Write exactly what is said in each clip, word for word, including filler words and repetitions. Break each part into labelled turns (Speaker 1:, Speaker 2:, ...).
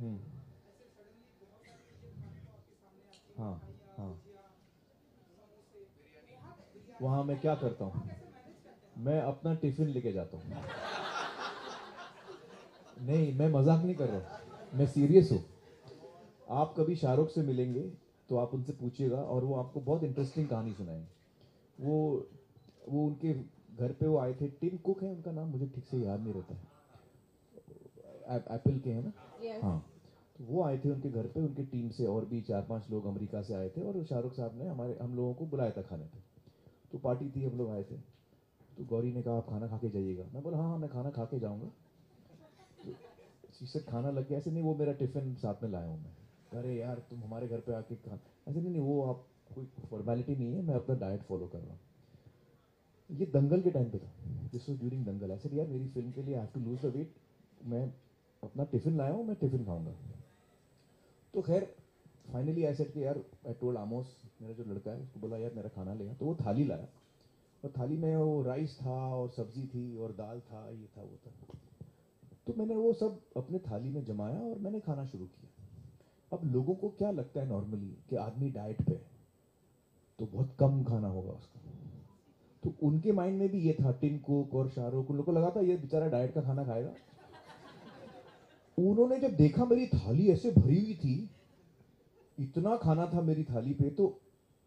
Speaker 1: हम्म। हाँ हाँ। वहाँ मैं क्या करता हूँ, मैं अपना टिफिन लेके जाता हूँ। नहीं, मैं मजाक नहीं कर रहा हूँ, मैं सीरियस हूँ। आप कभी शाहरुख से मिलेंगे तो आप उनसे पूछिएगा और वो आपको बहुत इंटरेस्टिंग कहानी सुनाएंगे। वो वो उनके घर पे वो आए थे, टिम कुक है उनका नाम, मुझे ठीक से याद नहीं रहता है, एप्पल के हैं ना।
Speaker 2: Yes.
Speaker 1: हाँ, तो वो आए थे उनके घर पे, उनकी टीम से और भी चार पांच लोग अमेरिका से आए थे और शाहरुख साहब ने हमारे हम लोगों को बुलाया था खाने पे। तो पार्टी थी, हम लोग आए थे। तो गौरी ने कहा आप खाना खा के जाइएगा। मैं बोला हाँ हाँ मैं खाना खा के जाऊँगा। से खाना लग गया, ऐसे नहीं वो मेरा टिफिन साथ में लाया हूँ मैं। अरे यार तुम हमारे घर पे आके खा, ऐसे नहीं नहीं वो आप कोई फॉर्मेलिटी नहीं है, मैं अपना डाइट फॉलो कर रहा हूँ। ये दंगल के टाइम पे था, दिस वाज ड्यूरिंग दंगल। ऐसे यार मेरी फिल्म के लिए I have to lose the weight, मैं अपना टिफिन लाया हूँ, मैं टिफिन खाऊंगा। तो खैर फाइनली आई सेड कि यार, आई टोल्ड आमोस मेरा जो लड़का है उसको बोला यार मेरा खाना लेगा। तो वो थाली लाया और थाली में वो राइस था और सब्जी थी और दाल था, ये था वो था। तो मैंने वो सब अपने थाली में जमाया और मैंने खाना शुरू किया। अब लोगों को क्या लगता है नॉर्मली कि आदमी डाइट पे है, तो बहुत कम खाना होगा उसका। तो उनके माइंड में भी ये था, टिम कुक और शाहरुख, उन लोगों को लगा था ये बेचारा डाइट का खाना खाएगा। उन्होंने जब देखा मेरी थाली ऐसे भरी हुई थी, इतना खाना था मेरी थाली पे, तो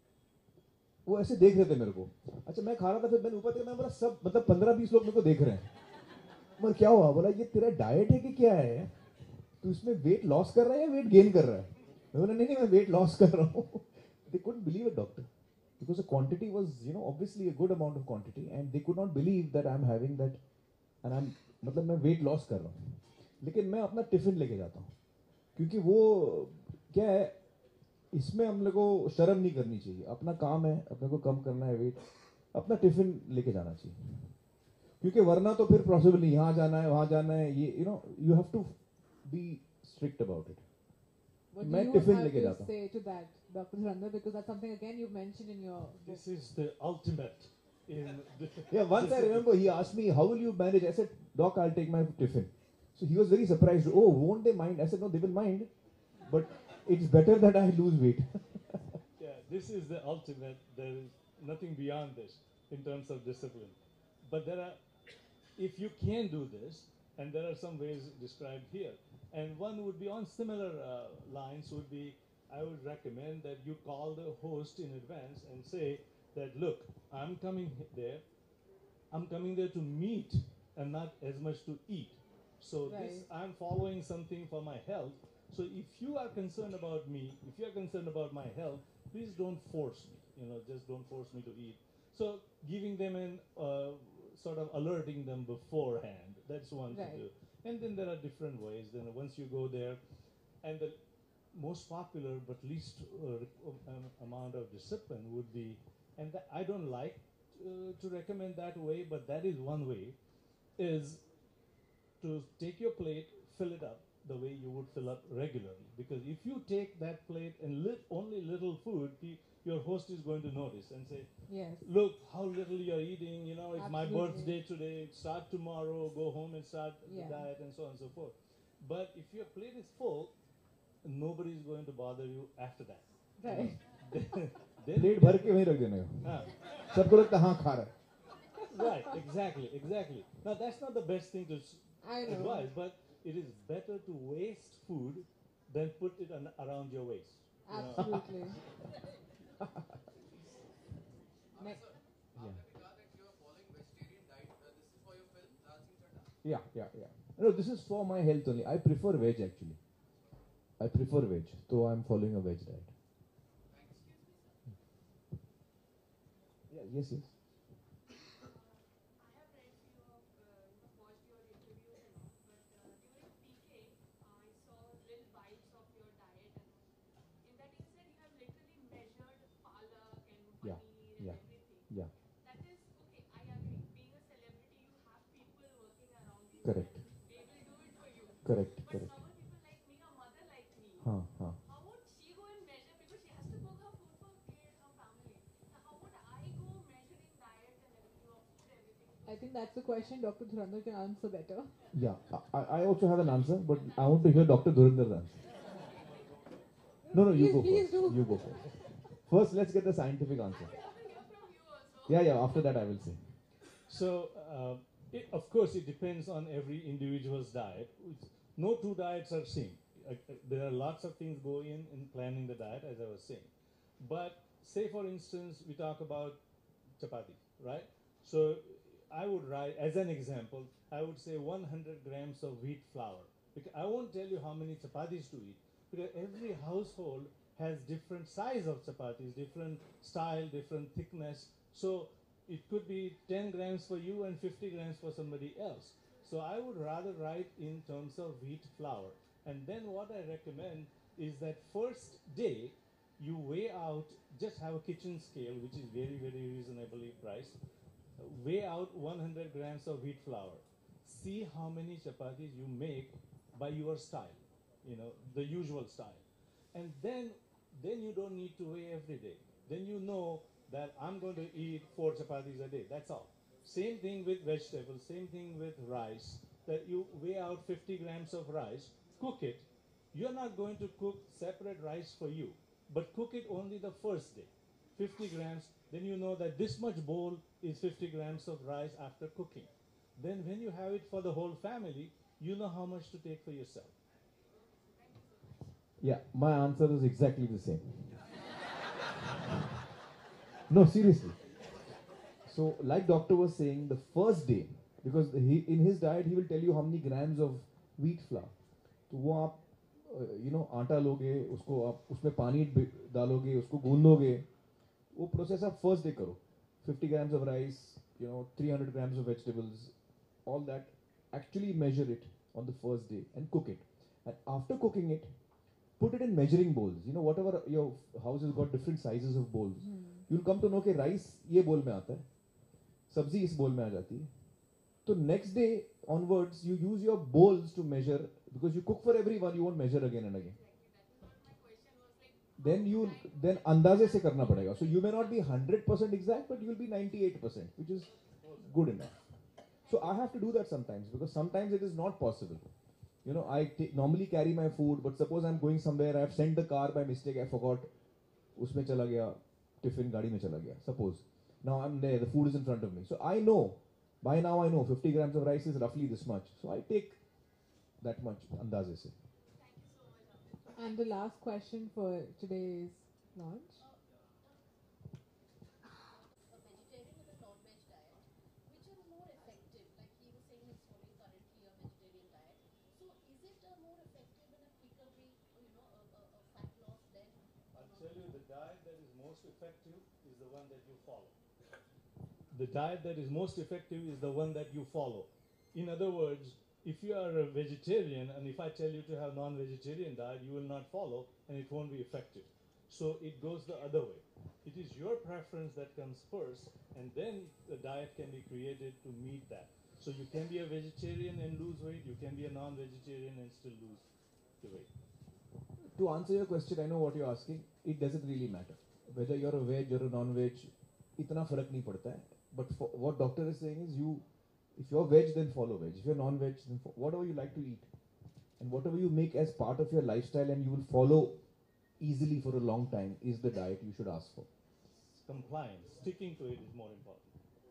Speaker 1: वो ऐसे देख रहे थे मेरे को। अच्छा मैं खा रहा था, फिर मैंने ऊपर देखा, मैं बोला सब मतलब पंद्रह बीस लोग मेरे को देख रहे हैं। मगर क्या हुआ, बोला ये तेरा डाइट है कि क्या है, तू इसमें वेट लॉस कर रहा है या वेट गेन कर रहा है। मैं बोला नहीं नहीं मैं वेट लॉस कर रहा हूँ। They couldn't believe it doctor, because the quantity was, you know, obviously a good amount of quantity, and they could not believe that I'm having that, and I'm मतलब मैं वेट लॉस कर रहा हूँ। लेकिन मैं अपना टिफिन लेके जाता हूँ, क्योंकि वो क्या है, इसमें हम लोग को शर्म नहीं करनी चाहिए। अपना काम है, अपने को कम करना है वेट, अपना टिफिन लेके जाना चाहिए। क्योंकि वरना तो फिर पॉसिबल नहीं, यहाँ जाना है वहाँ जाना है, ये you know you have to be strict about it.
Speaker 2: What do
Speaker 1: मैं
Speaker 2: you
Speaker 1: टिफिन
Speaker 2: have
Speaker 1: लेके
Speaker 2: to
Speaker 1: जाता हूँ।
Speaker 2: say to that, Doctor Surendra? Because that's something again you've mentioned in your book.
Speaker 3: This is the ultimate in the
Speaker 1: Yeah, once I remember he asked me, how will you manage? I said, Doc, I'll take my tiffin. So he was very surprised. Oh, won't they mind? I said, no, they will mind. But it's better that I lose weight.
Speaker 3: yeah, this is the ultimate. There is nothing beyond this in terms of discipline. But there are, if you can do this, and there are some ways described here, and one would be on similar uh, lines would be, I would recommend that you call the host in advance and say that, look, I'm coming there, I'm coming there to meet and not as much to eat. So this,
Speaker 2: Right.
Speaker 3: I'm following something for my health. So if you are concerned about me, if you are concerned about my health, please don't force me. You know, just don't force me to eat. So giving them an uh, sort of alerting them beforehand. That's one to
Speaker 2: Right.
Speaker 3: do. And then there are different ways. Then once you go there, and the most popular but least uh, um, amount of discipline would be, and that I don't like uh, to recommend that way, but that is one way, is to take your plate, fill it up the way you would fill up regularly. Because if you take that plate and lit only little food, your host is going to notice and say,
Speaker 2: Yes.
Speaker 3: look how little you're eating, you know, it's my
Speaker 2: Absolutely.
Speaker 3: birthday today, start tomorrow, go home and start
Speaker 2: Yeah.
Speaker 3: the diet and so on and so forth. But if your plate is full, nobody is going to bother you after that.
Speaker 2: Right.
Speaker 3: Then
Speaker 1: plate भर के वहीं रख देने को।
Speaker 3: ah,
Speaker 1: सबको लगता हाँ खा रहा है।
Speaker 3: right, exactly, exactly. Now that's not the best thing to s-
Speaker 2: I know.
Speaker 3: advise, but it is better to waste food than put it an, around your waist. You know?
Speaker 2: Absolutely. Next.
Speaker 1: Yeah, yeah, yeah. No, this is for my health only. I prefer veg actually. I prefer veg, so I'm following a veg diet. Yeah, yes, yes. Yeah, yeah, yeah. Correct. Correct, correct. हाँ हाँ।
Speaker 2: I think that's the question Doctor Dhurandhar can answer better.
Speaker 1: Yeah, I, I also have an answer, but I want to hear Doctor Dhurindar's answer. No, no, you
Speaker 2: Please,
Speaker 1: go
Speaker 2: please
Speaker 1: first.
Speaker 2: do.
Speaker 1: You go first. First, let's get the scientific answer. Yeah, yeah, after that I will say.
Speaker 3: So, uh, it, of course, it depends on every individual's diet. It's- No two diets are same. Uh, uh, there are lots of things go in in planning the diet, as I was saying. But say, for instance, we talk about chapati, right? So I would write, as an example, I would say one hundred grams of wheat flour. Because I won't tell you how many chapatis to eat, because every household has different size of chapatis, different style, different thickness. So it could be ten grams for you and fifty grams for somebody else. So I would rather write in terms of wheat flour. And then what I recommend is that first day you weigh out, just have a kitchen scale, which is very, very reasonably priced. Uh, Weigh out one hundred grams of wheat flour. See how many chapatis you make by your style, you know, the usual style. And then, then you don't need to weigh every day. Then you know that I'm going to eat four chapatis a day. That's all. Same thing with vegetables, same thing with rice, that you weigh out fifty grams of rice, cook it. You're not going to cook separate rice for you, but cook it only the first day. fifty grams, then you know that this much bowl is fifty grams of rice after cooking. Then when you have it for the whole family, you know how much to take for yourself.
Speaker 1: Yeah, my answer is exactly the same. No, seriously. So, like doctor was saying, the first day, because he in his diet he will tell you how many grams of wheat flour. तो वो आप you know आटा लोगे, उसको आप उसमें पानी बि- डालोगे, उसको गूंदोगे, वो प्रोसेस आप फर्स्ट डे करो. fifty grams of rice, you know, three hundred grams of vegetables, all that. Actually measure it on the first day and cook it. And after cooking it, put it in measuring bowls. You know, whatever your house has got different sizes of bowls. You'll come to know कि rice ये bowl में आता है, सब्जी इस bowl में आ जाती है. So next day onwards, you use your bowls to measure, because you cook for everyone, you won't measure again and again. Then you then अंदाजे से करना पड़ेगा. So you may not be one hundred percent exact, but you will be ninety-eight percent, which is good enough. So I have to do that sometimes, because sometimes it is not possible. You know, I ta- normally carry my food, but suppose I'm going somewhere, I have sent the car by mistake, I forgot, उसमें चला गया, tiffin गाड़ी में चला गया. Suppose now I'm there, the food is in front of me, so I know. By now I know fifty grams of rice is roughly this much, so I take that much अंदाजे से.
Speaker 2: And the last question for today's launch.
Speaker 4: A vegetarian and a non-veg diet, which are more effective? Like he was saying, he's following currently a vegetarian diet. So is it a more effective and a quicker way, you know, a, a, a fat loss than?
Speaker 3: I'll tell you, the diet that is most effective is the one that you follow. The diet that is most effective is the one that you follow. In other words, if you are a vegetarian and if I tell you to have non-vegetarian diet, you will not follow and it won't be effective. So it goes the other way. It is your preference that comes first, and then the diet can be created to meet that. So you can be a vegetarian and lose weight, you can be a non-vegetarian and still lose the weight.
Speaker 1: To answer your question, I know what you're asking. It doesn't really matter whether you're a veg or a non-veg. इतना फर्क नहीं पड़ता है. But for, what doctor is saying is, you, if you're veg, then follow veg. If you're non-veg, then fo- whatever you like to eat, and whatever you make as part of your lifestyle, and you will follow easily for a long time, is the diet you should ask for.
Speaker 3: Compliance, sticking to it is more important.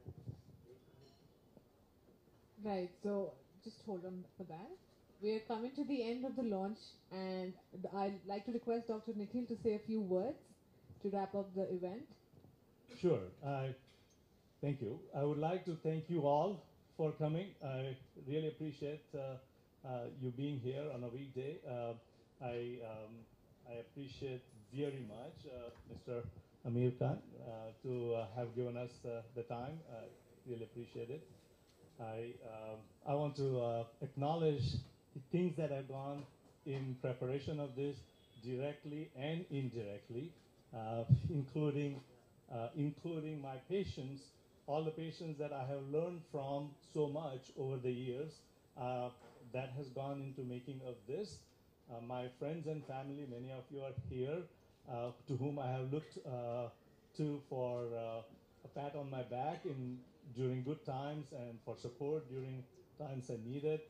Speaker 2: Right, so just hold on for that. We are coming to the end of the launch, and th- I'd like to request Doctor Nikhil to say a few words to wrap up the event.
Speaker 3: Sure. I thank you. I would like to thank you all for coming. I really appreciate uh, uh, you being here on a weekday. Uh, I um, I appreciate very much uh, Mister Aamir Khan uh, to uh, have given us uh, the time. I really appreciate it. I um, I want to uh, acknowledge the things that have gone in preparation of this, directly and indirectly, uh, including uh, including my patients, all the patients that I have learned from so much over the years. Uh, that has gone into making of this. Uh, my friends and family, many of you are here, uh, to whom I have looked uh, to for uh, a pat on my back in during good times and for support during times I need it.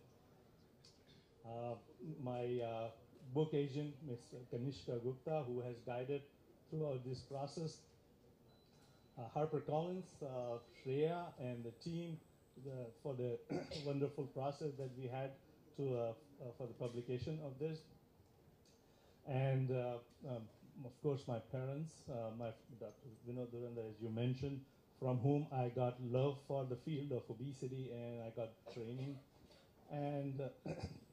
Speaker 3: Uh, my uh, book agent, Mister Kanishka Gupta, who has guided throughout this process. Uh, HarperCollins, uh, Shreya, and the team the, for the wonderful process that we had to uh, uh, for the publication of this. And uh, um, of course, my parents, uh, my Doctor Vinod Duranda, as you mentioned, from whom I got love for the field of obesity, and I got training. And uh,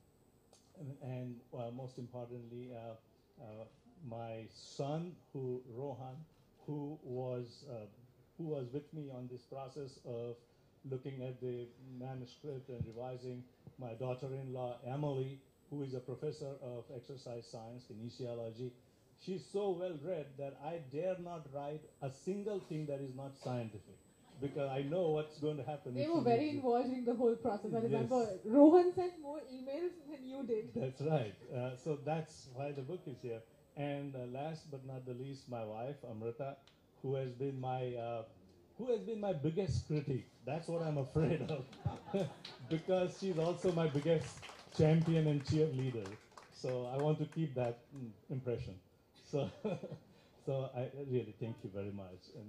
Speaker 3: and uh, most importantly, uh, uh, my son, who Rohan, who was uh, who was with me on this process of looking at the manuscript and revising. My daughter-in-law, Emily, who is a professor of exercise science, kinesiology. She's so well-read that I dare not write a single thing that is not scientific, because I know what's going to happen.
Speaker 2: They
Speaker 3: if
Speaker 2: were
Speaker 3: she
Speaker 2: very
Speaker 3: reads it.
Speaker 2: involved in the whole process. I
Speaker 3: Yes.
Speaker 2: remember Rohan sent more emails than you did.
Speaker 3: That's right. Uh, so that's why the book is here. And uh, last but not the least, my wife, Amrita, who has been my uh, who has been my biggest critic. That's what I'm afraid of, because she's also my biggest champion and cheerleader. So I want to keep that mm, impression. So, so I really thank you very much. And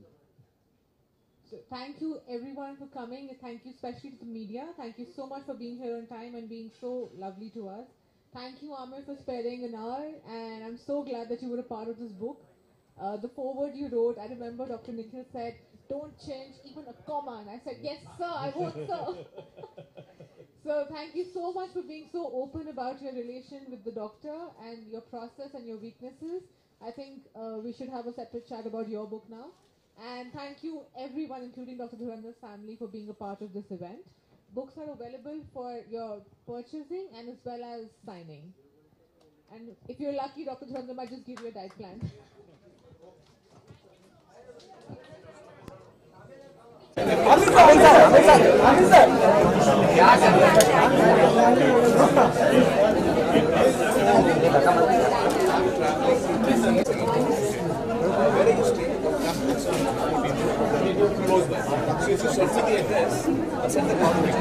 Speaker 2: So thank you everyone for coming. Thank you especially to the media. Thank you so much for being here on time and being so lovely to us. Thank you, Aamir, for sparing an hour, and I'm so glad that you were a part of this book. Uh, the foreword you wrote, I remember Doctor Nikhil said, don't change even a comma, and I said, yes sir, I won't sir. So thank you so much for being so open about your relation with the doctor and your process and your weaknesses. I think uh, we should have a separate chat about your book now. And thank you everyone, including Doctor Dhurandar's family, for being a part of this event. Books are available for your purchasing and as well as signing. And if you're lucky, Doctor Dhurandar might just give you a diet plan.
Speaker 5: Close by. So if you search the address, send the contact.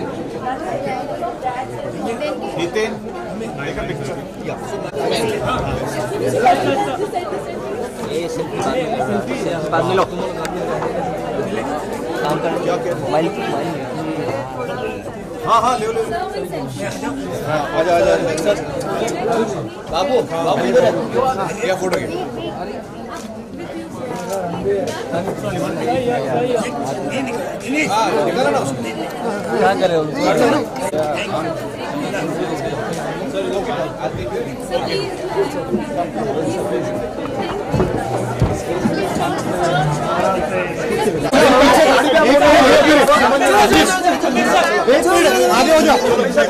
Speaker 5: Nitin, take a picture. Yeah. So
Speaker 6: बाद में लो काम कर mobile mobile
Speaker 5: हाँ हाँ ले लो हाँ आजा आजा बाबू बाबू इधर है क्या फोटो है हाँ निकाला ना उसको
Speaker 6: क्या कर रहे हो
Speaker 5: आगे हो जाओ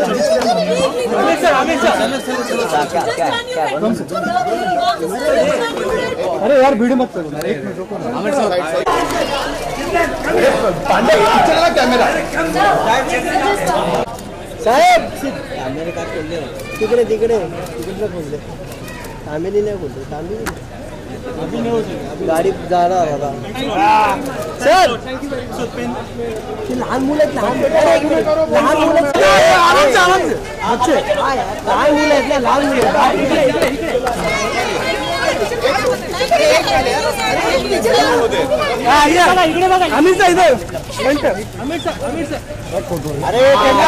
Speaker 6: अरे यार वीडियो मत करो एक मिनट रुको आमिर साहब
Speaker 5: पांडे चला कैमरा
Speaker 6: साहेब मेरे का खोल दे तिकडे तिकडे तिकडे खोल दे तामिनी नाही खोल दे तामिनी अभी नहीं हो जाएगा अभी गाड़ी जा रहा होगा सर ते लहान मुलं लहान लहान मुलं आराम से आराम से बच्चे लहान मुलं आहेत ना लहान मुलं इकडे बघा आमिर साहेब इधर आमिर साहेब आमिर साहेब अरे त्यांना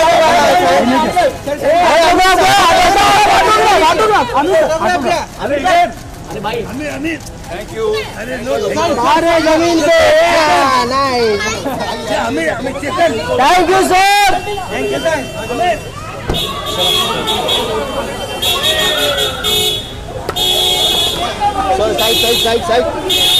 Speaker 6: अरे भाई आमिर आमिर
Speaker 5: थैंक यू
Speaker 6: अरे जमीन पे नहीं Aamir Aamir chicken thank you sir thank you sir Aamir sir side side side side